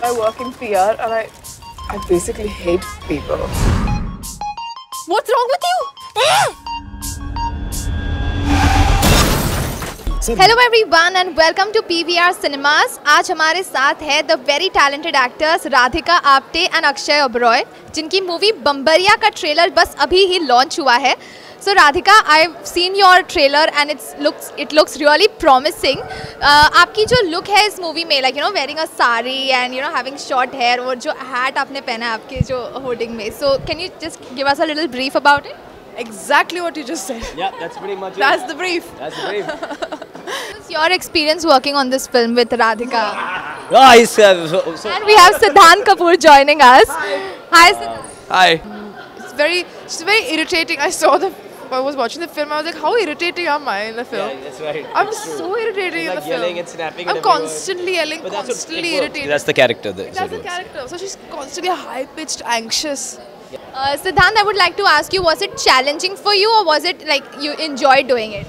I work in PR and I basically hate people. What's wrong with you? Hello everyone and welcome to PVR Cinemas. आज हमारे साथ है the very talented actors Radhika Apte and Akshay Oberoi, जिनकी movie बम्बरिया का trailer बस अभी ही launch हुआ है. So Radhika, I've seen your trailer and it looks really promising. आपकी जो look है इस मूवी में, like wearing a sari and having short hair और जो hat आपने पहना है आपके जो hoarding में. So can you just give us a little brief about it? Exactly what you just said. Yeah, that's pretty much it. That's the brief. That's the brief. What's your experience working on this film with Radhika? Nice. And we have Siddhant Kapoor joining us. Hi Siddhant. Hi. It's very irritating. I was watching the film. I was like, how irritating am I in the film? Yeah, that's right. I'm so irritating in the film. Yelling and snapping. I'm and constantly yelling, constantly irritated. That's the character. That's the character. So she's constantly high-pitched, anxious. Siddhant, I would like to ask you, was it challenging for you or was it like you enjoyed doing it?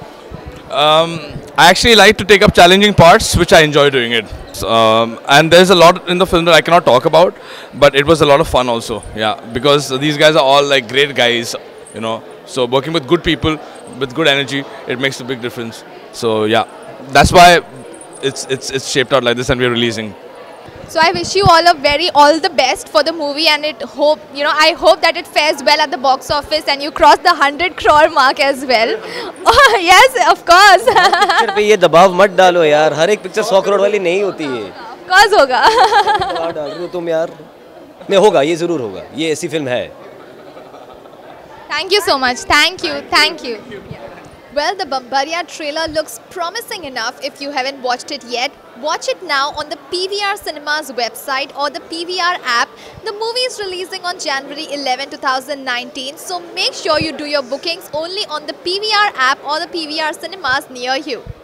I actually like to take up challenging parts, which I enjoy doing it. And there's a lot in the film that I cannot talk about, but it was a lot of fun also. Yeah, because these guys are all like great guys, So working with good people, with good energy, it makes a big difference. So yeah, that's why it's shaped out like this, and we're releasing. So I wish you all the best for the movie, and I hope that it fares well at the box office and you cross the 100 crore mark as well. Oh, yes, of course. Picture पे ये दबाव मत डालो यार, हर एक picture 100 crore वाली नहीं होती है. Of course होगा. दबाव डाल रहे हो तुम यार. नहीं होगा, ये जरूर होगा. ये ऐसी फिल्म है. Thank you so much. Thank you. Well, the Bombairiya trailer looks promising enough. If you haven't watched it yet, watch it now on the PVR Cinemas website or the PVR app. The movie is releasing on January 11, 2019. So make sure you do your bookings only on the PVR app or the PVR Cinemas near you.